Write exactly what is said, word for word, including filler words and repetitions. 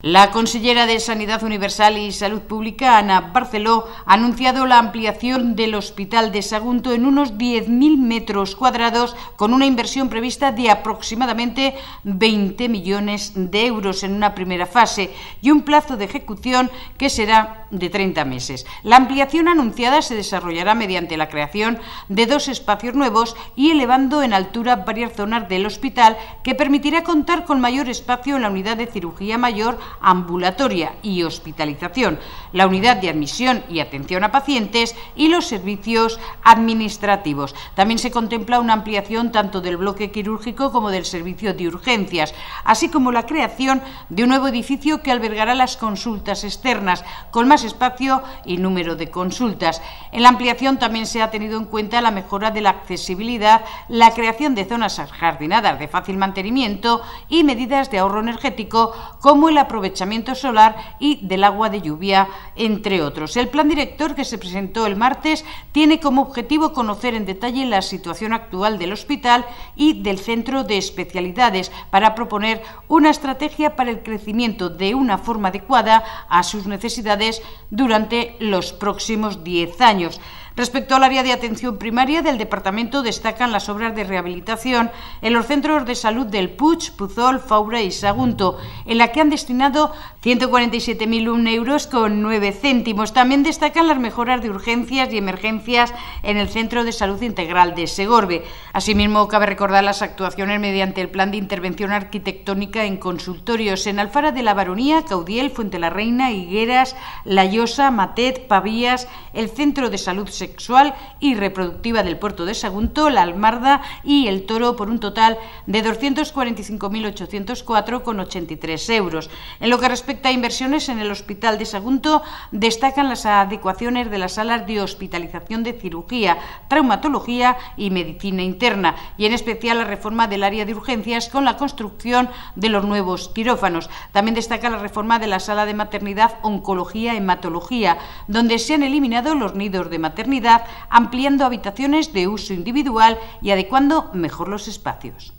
La consellera de Sanidad Universal y Salud Pública, Ana Barceló, ha anunciado la ampliación del Hospital de Sagunto en unos diez mil metros cuadrados con una inversión prevista de aproximadamente veinte millones de euros en una primera fase y un plazo de ejecución que será de treinta meses. La ampliación anunciada se desarrollará mediante la creación de dos espacios nuevos y elevando en altura varias zonas del hospital, que permitirá contar con mayor espacio en la unidad de cirugía mayor, ambulatoria y hospitalización, la unidad de admisión y atención a pacientes y los servicios administrativos. También se contempla una ampliación tanto del bloque quirúrgico como del servicio de urgencias, así como la creación de un nuevo edificio que albergará las consultas externas, con más espacio y número de consultas. En la ampliación también se ha tenido en cuenta la mejora de la accesibilidad, la creación de zonas ajardinadas de fácil mantenimiento y medidas de ahorro energético como el aprovechamiento solar y del agua de lluvia, entre otros. El plan director, que se presentó el martes, tiene como objetivo conocer en detalle la situación actual del hospital y del centro de especialidades para proponer una estrategia para el crecimiento de una forma adecuada a sus necesidades durante los próximos diez años. Respecto al área de atención primaria del departamento, destacan las obras de rehabilitación en los centros de salud del Puig, Puzol, Faura y Sagunto, en la que han destinado ciento cuarenta y siete mil uno euros con nueve céntimos. También destacan las mejoras de urgencias y emergencias en el Centro de Salud Integral de Segorbe. Asimismo, cabe recordar las actuaciones mediante el Plan de Intervención Arquitectónica en consultorios en Alfara de la Baronía, Caudiel, Fuente la Reina, Higueras, La Llosa, Matet, Pavías, el Centro de Salud Sexual y Reproductiva del Puerto de Sagunto, La Almarda y El Toro, por un total de doscientos cuarenta y cinco mil ochocientos cuatro con ochenta y tres euros. En lo que respecta a inversiones en el Hospital de Sagunto, destacan las adecuaciones de las salas de hospitalización de cirugía, traumatología y medicina interna, y en especial la reforma del área de urgencias con la construcción de los nuevos quirófanos. También destaca la reforma de la sala de maternidad, oncología y hematología, donde se han eliminado los nidos de maternidad, ampliando habitaciones de uso individual y adecuando mejor los espacios.